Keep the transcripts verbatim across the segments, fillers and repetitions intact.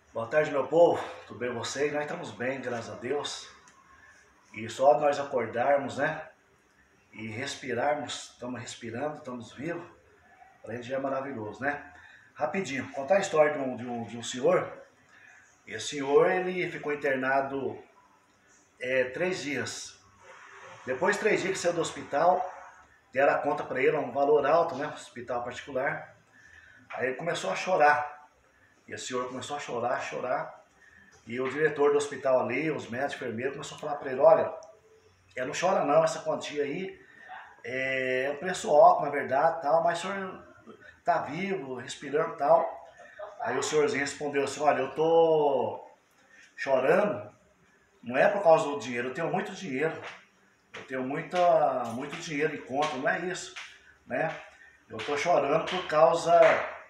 Boa tarde, meu povo, tudo bem com vocês? Nós estamos bem, graças a Deus. E só nós acordarmos, né? E respirarmos, estamos respirando, estamos vivos, para a gente já é maravilhoso, né? Rapidinho, contar a história de um, de um, de um senhor. Esse senhor, ele ficou internado é, três dias. Depois de três dias que saiu do hospital, deram a conta para ele, um valor alto, né? Hospital particular. Aí ele começou a chorar. E o senhor começou a chorar, a chorar. E o diretor do hospital ali, os médicos, enfermeiros, começou a falar para ele, olha, é, não chora não, essa quantia aí é um preço alto, na verdade, tal, mas o senhor tá vivo, respirando e tal. Aí o senhorzinho respondeu assim, olha, eu tô chorando, não é por causa do dinheiro, eu tenho muito dinheiro, eu tenho muita, muito dinheiro em conta, não é isso, né? Eu tô chorando por causa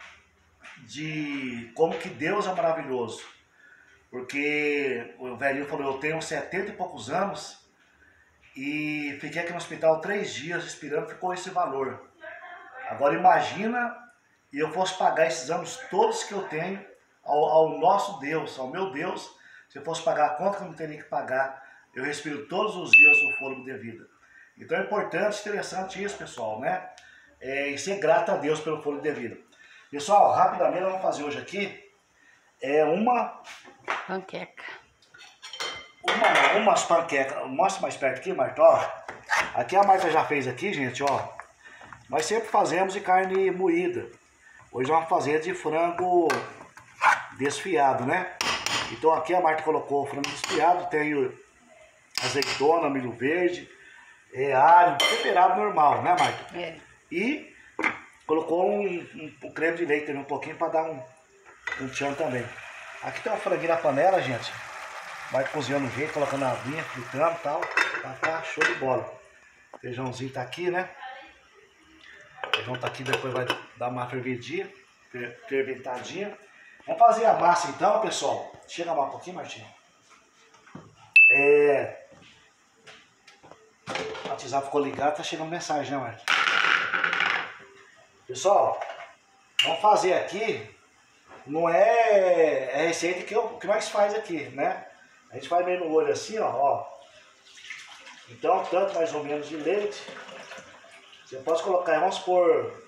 de como que Deus é maravilhoso. Porque o velhinho falou, eu tenho setenta e poucos anos e fiquei aqui no hospital três dias respirando, ficou esse valor. Agora imagina e eu fosse pagar esses anos todos que eu tenho ao, ao nosso Deus, ao meu Deus, se eu fosse pagar a conta que eu não teria que pagar, eu respiro todos os dias o fôlego de vida. Então é importante, interessante isso, pessoal, né? É, e ser grato a Deus pelo fôlego de vida. Pessoal, rapidamente nós vamos fazer hoje aqui é uma panqueca. Uma, umas panquecas. Mostra mais perto aqui, Marta, ó. Aqui a Marta já fez aqui, gente, ó. Nós sempre fazemos de carne moída. Hoje vamos fazer de frango desfiado, né? Então aqui a Marta colocou o frango desfiado, tem azeitona, milho verde, é, alho, temperado normal, né, Marta? É. E colocou um, um, um creme de leite um pouquinho para dar um, um tchan também. Aqui tem um franguinho na panela, gente. Vai cozinhando o jeito, colocando a aguinha, fritando e tal. Tá, tá show de bola. O feijãozinho tá aqui, né? O feijão tá aqui, depois vai dar uma fervidinha, ferventadinha. Vamos fazer a massa então, pessoal. Chega mais um pouquinho, Martinho. É... O WhatsApp ficou ligado, tá chegando mensagem, né, Martinho? Pessoal, vamos fazer aqui. Não é, é receita que, eu, que nós faz aqui, né? A gente faz meio no olho assim, ó, ó. Então, tanto mais ou menos de leite. Você pode colocar, vamos pôr...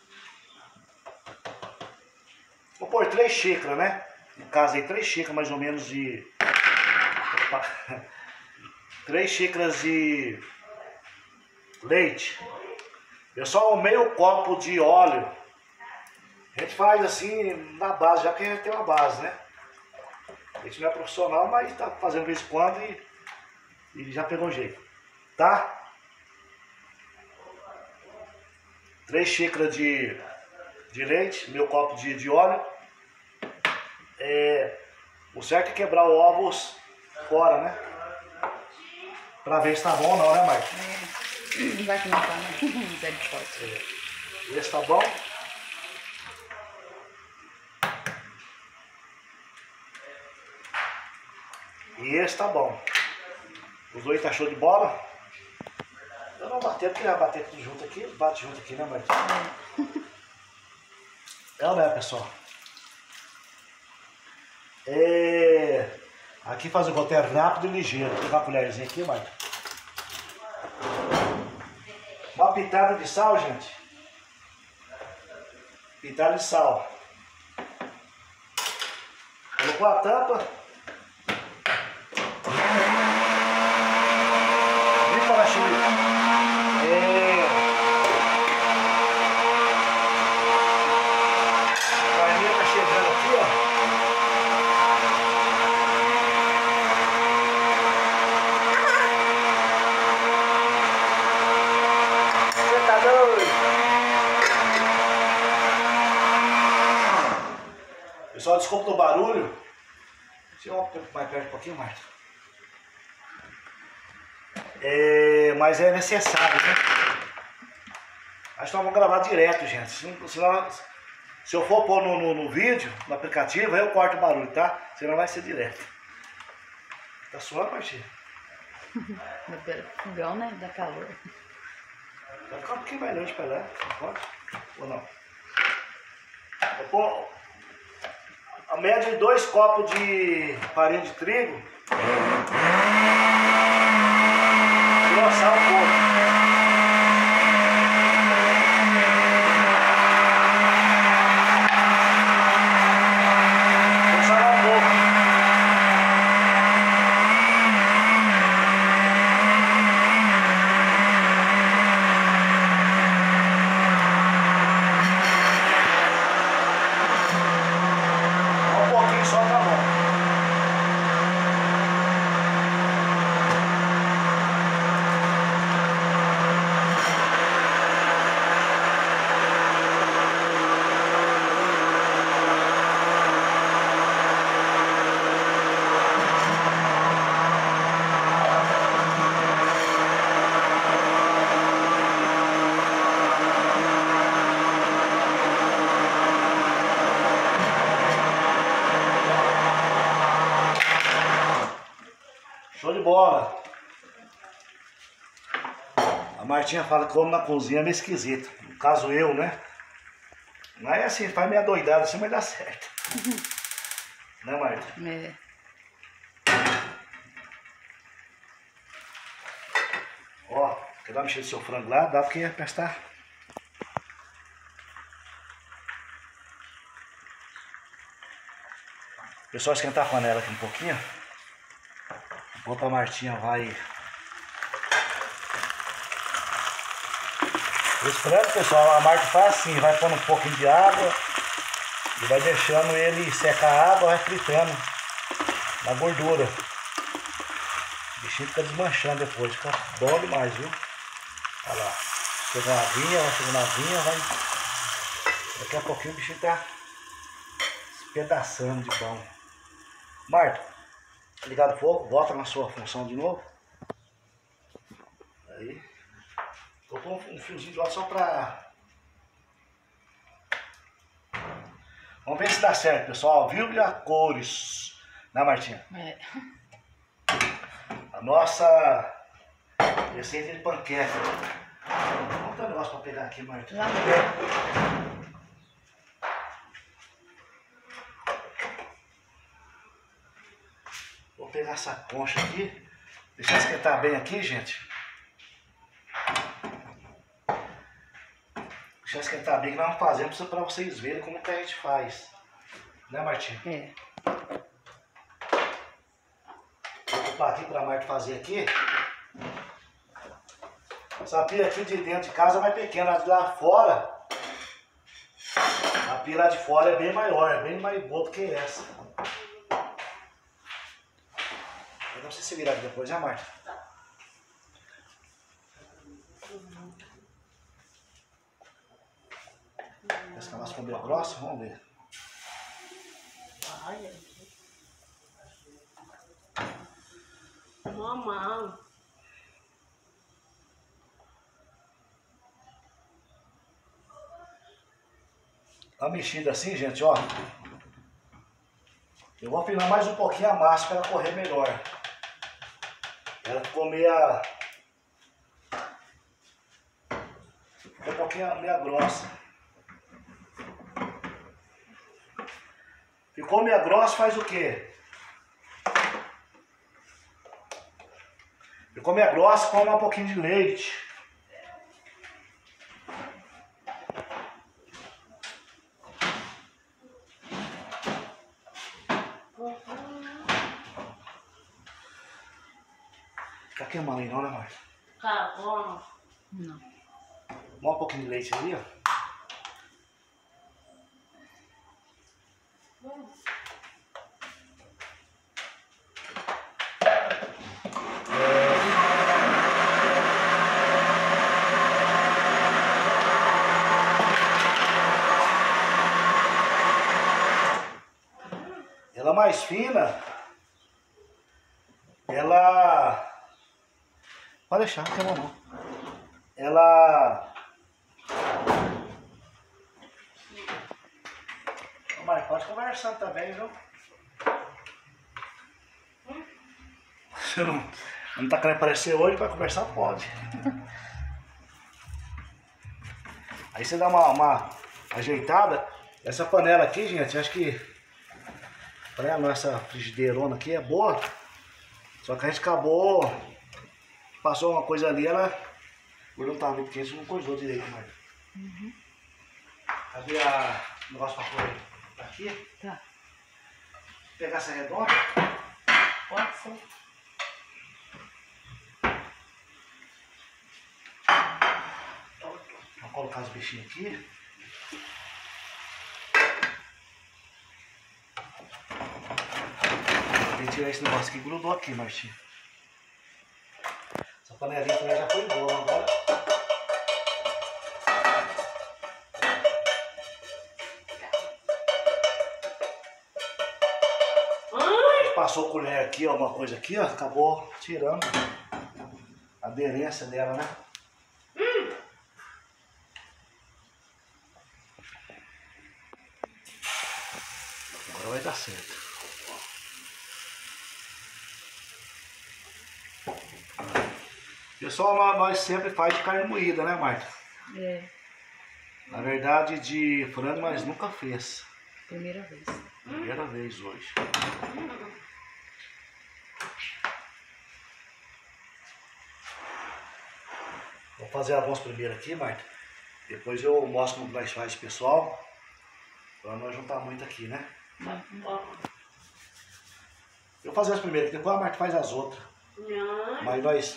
Vou pôr três xícaras, né? No caso aí, três xícaras mais ou menos de... Opa. Três xícaras de leite. Pessoal, meio copo de óleo. A gente faz assim, na base, já que a gente tem uma base, né? A gente não é profissional, mas está fazendo de vez em quando e, e já pegou jeito. Tá? Três xícaras de, de leite, meu copo de, de óleo. É, o certo é quebrar o ovos fora, né? Pra ver se tá bom ou não, né, Marcos? É. Vai que não tá, né? Misericórdia. É. Esse tá bom? E esse tá bom. Os dois tá show de bola. Eu não bater, porque vai bater tudo junto aqui. Bate junto aqui, né, Martinho? É ou não é, pessoal? É... Aqui faz o roteiro rápido e ligeiro. Vou pegar a colherzinha aqui, Martinho. Uma pitada de sal, gente. Pitada de sal. Colocou a tampa. Pessoal, desculpa do barulho. Deixa eu ir mais perto um pouquinho, Marta. É, mas é necessário, né? Acho que nós vamos gravar direto, gente. Senão, se eu for pôr no, no, no vídeo, no aplicativo, aí eu corto o barulho, tá? Senão vai ser direto. Tá suando, Martinho? Fogão, né? Dá calor. Vai ficar um pouquinho mais longe pra lá. Pode? Ou não? Vou pôr A média de dois copos de farinha de trigo. Engrossar um pouco. Show de bola. A Martinha fala que o homem na cozinha é meio esquisito. No caso eu, né? Mas é assim, faz meia doidada assim, mas dá certo. Né, Marta? É. Ó, quer dar uma mexida no seu frango lá? Dá porque ia prestar. Pessoal, esquentar a panela aqui um pouquinho. Enquanto a Martinha vai... Esse frango, pessoal, a Marta faz assim, vai pondo um pouquinho de água e vai deixando ele secar a água, vai fritando na gordura. O bichinho fica desmanchando depois, fica bom demais, viu? Olha lá, chega uma aguinha, vai chegando uma aguinha, vai... Daqui a pouquinho o bichinho tá despedaçando de bom. Marta, ligado o fogo, volta na sua função de novo. Aí. Vou pôr um fiozinho de lá só pra... Vamos ver se dá certo, pessoal. Viu? E a cores. Né, Martinha? É. A nossa receita de panqueca. Vamos ter um negócio pra pegar aqui, Martinha. Lá Vou pegar essa concha aqui. Deixar esquentar bem aqui, gente. Deixar esquentar bem que nós vamos fazer para vocês verem como que a gente faz. Né, Martinha? É. Vou ocupar aqui para a Marta fazer aqui. Essa pia aqui de dentro de casa é mais pequena. A de lá fora, a pia lá de fora é bem maior, é bem mais boa do que essa. Eu não sei se virar aqui depois, né, Marta? Essa que a nossa ficou grossa, vamos ver. Olha. Mamãe. Tá mexida assim, gente, ó. Eu vou afinar mais um pouquinho a massa para ela correr melhor. Ela ficou meia... Ficou um pouquinho meia grossa. Ficou meia grossa, faz o quê? Ficou meia grossa, come um pouquinho de leite. Fica queimando aí não, né, Marcia? Tá bom. Não. Dá um pouquinho de leite ali, ó. Ela mais fina, ela... Pode deixar, não queima não. Ela... Mas pode conversar também, viu? Você não, não tá querendo aparecer hoje, para conversar pode. Aí você dá uma, uma ajeitada. Essa panela aqui, gente, acho que Falei, a nossa frigideirona aqui é boa. Só que a gente acabou. Passou uma coisa ali, ela. Por não estar muito quente, não coisou direito, mas. Uhum. Cadê a. O negócio pra pôr aqui? Tá. Vou pegar essa redonda. Pode ser. Vou colocar os bichinhos aqui. Tem que tirar esse negócio que grudou aqui, Martinho. Essa panelinha também já foi boa agora. Passou a colher aqui, alguma coisa aqui, ó, acabou tirando a aderência dela, né? Hum. Agora vai dar certo. Pessoal, nós, nós sempre faz de carne moída, né, Marta? É. Na verdade, de frango, mas nunca fez. Primeira vez. Primeira vez hoje. Vou fazer alguns primeiro aqui, Marta. Depois eu mostro como nós faz, pessoal. Pra não juntar muito aqui, né? Uhum. Eu vou fazer as primeiras, depois a Marta faz as outras. Não. Mas nós...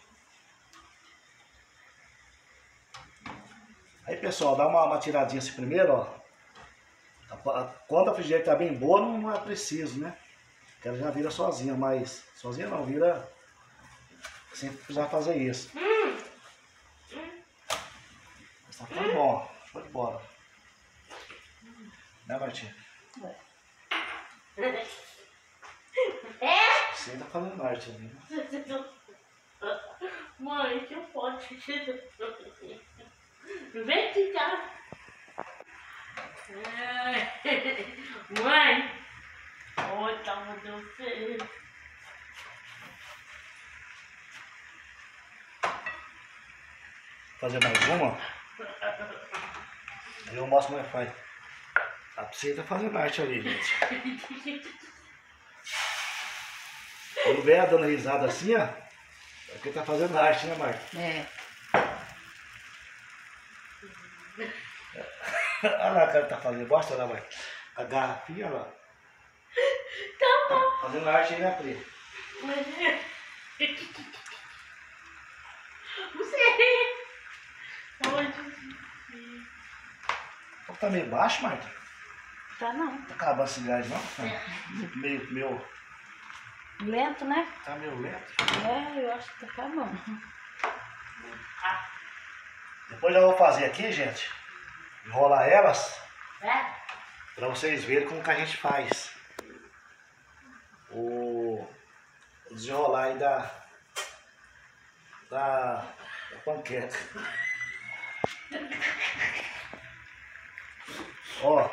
Aí, pessoal, dá uma, uma tiradinha assim primeiro, ó. Quando a frigideira está bem boa, não, não é preciso, né? Porque ela já vira sozinha, mas... Sozinha não, vira... Sem precisar fazer isso. Hum. Mas tá ficando bom, show de bola. Né, Martinha? É? Você tá fazendo arte ali, né? Mãe, que eu posso vem aqui, cara. Mãe. Oi, tá mudando feio. Fazer mais uma. Aí eu mostro como é que faz. A você tá fazendo arte ali, gente. Quando vem a dona risada assim, ó. É porque tá fazendo arte, né, Marta? É. Olha lá o cara tá fazendo. Mostra lá, Marta. A garrafinha, olha lá. Tá bom. Fazendo arte aí, né, Pri? Você. Onde? Tá meio baixo, Marta? Tá não. Tá acabando esse gás, não? Tá meio, meio... Lento, né? Tá meio lento. É, eu acho que tá acabando. Depois eu vou fazer aqui, gente. Enrolar elas. É? Pra vocês verem como que a gente faz. O, o desenrolar aí da... Da... Da panqueca. Ó.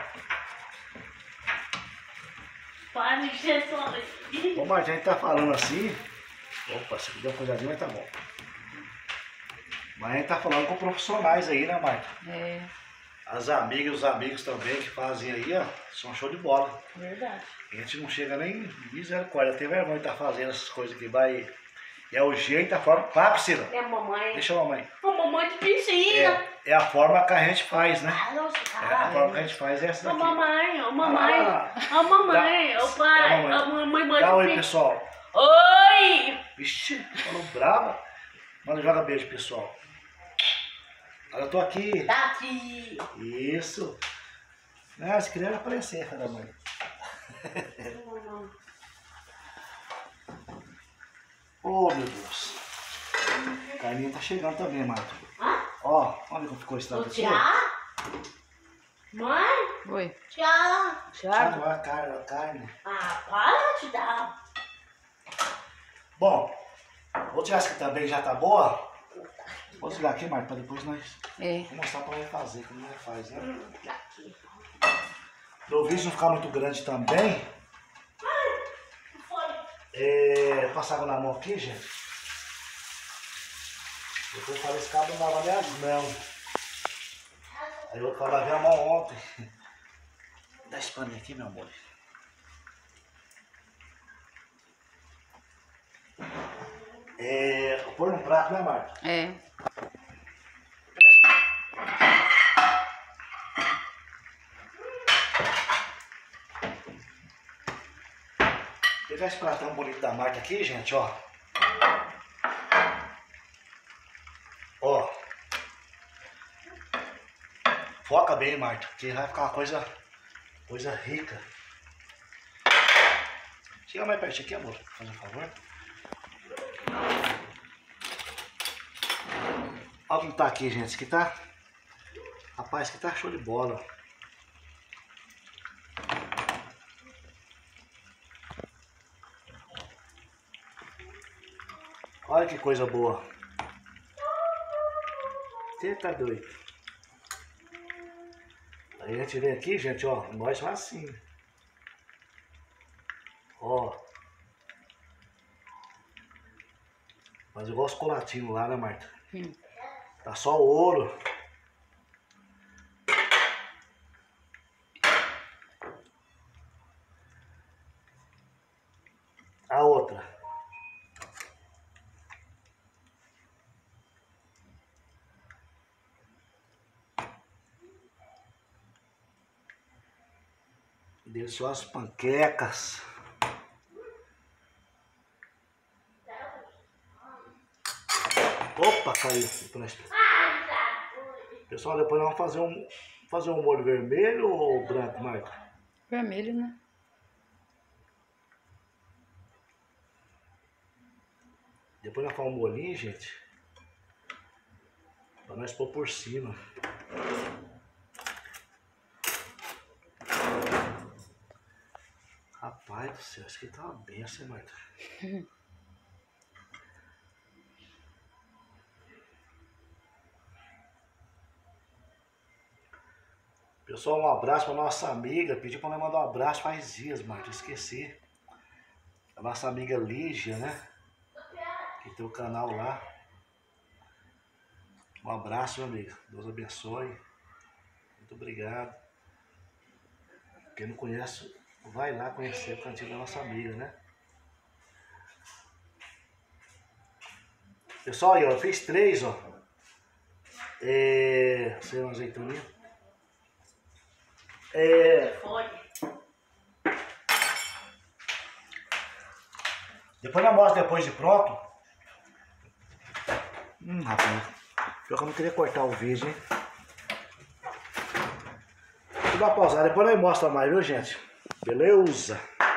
Para de ser só. Ô, Marta, a gente tá falando assim. Opa, se deu uma coisadinha, mas tá bom. Mas a gente tá falando com profissionais aí, né, Marta? É, As amigas e os amigos também que fazem aí, ó, são show de bola. verdade. A gente não chega nem misericórdia, tem vergonha de estar fazendo essas coisas que vai. É o jeito, a forma. Vá, Priscila. É a mamãe. Deixa a mamãe. A mamãe de piscina. É, é a forma que a gente faz, né? Ah, não, É, a cara. forma que a gente faz é essa A daqui. mamãe, a mamãe. Ah, A mamãe, dá- o pai, dá a mamãe. a mamãe mãe Dá de oi, piscina. pessoal. Oi! Vixe, falou brava. Manda, joga beijo, pessoal. Olha, eu tô aqui. Tá aqui. Isso. Ah, se queria aparecer, filha da mãe. Oh, meu Deus. A carninha tá chegando também, Marta. Hã? Ó, olha como ficou esse lado O aqui. tchau? Mãe? Oi. Tchau. Ah, Thiago? não é a carne, a carne. Ah, para de dar. Bom, vou tirar essa aqui também, já tá boa. Vou tirar aqui, Marta, pra depois nós... É. Vou mostrar pra nós fazer, como nós faz, né? Hum, tá aqui. Para o vídeo não ficar muito grande também, Foi. é... passar água na mão aqui, gente. Depois eu falei, esse cabo não lava nem as mãos. Aí eu outro lavei a mão ontem. Dá esse paninho aqui, meu amor. É, pôr num prato, né, Marta? É. Vou pegar esse pratão bonito da Marta aqui, gente, ó. Ó. Foca bem, Marta, porque vai ficar uma coisa, coisa rica. Chega mais perto aqui, amor, faz um favor. Olha como tá aqui, gente. Isso aqui tá... Rapaz, isso aqui tá show de bola. Olha que coisa boa. Você tá doido. Aí a gente vem aqui, gente, ó. Nós faz assim. Ó. Mas igual os colatinhos lá, né, Marta? Hum. Tá só o ouro. A outra. Deliciosas panquecas. Opa, caiu. Pessoal, depois nós vamos fazer um, fazer um molho vermelho ou branco, Marta? Vermelho, né? Depois nós fazemos um molhinho, gente. Pra nós pôr por cima. Rapaz do céu, isso aqui tá uma benção, hein, Marta? Pessoal, um abraço pra nossa amiga. Pediu pra nós mandar um abraço faz dias, Marta. Esqueci. A nossa amiga Lígia, né? Que tem o canal lá. Um abraço, meu amigo. Deus abençoe. Muito obrigado. Quem não conhece, vai lá conhecer o cantinho da nossa amiga, né? Pessoal, aí, ó, eu fiz três, ó. É... Sei uma azeitoninha. É... Foi. Depois eu mostro depois de pronto. Hum, rapaz. Pior que eu não queria cortar o vídeo, hein? Vou dar uma pausada, depois eu mostro mais, viu, gente? Beleza?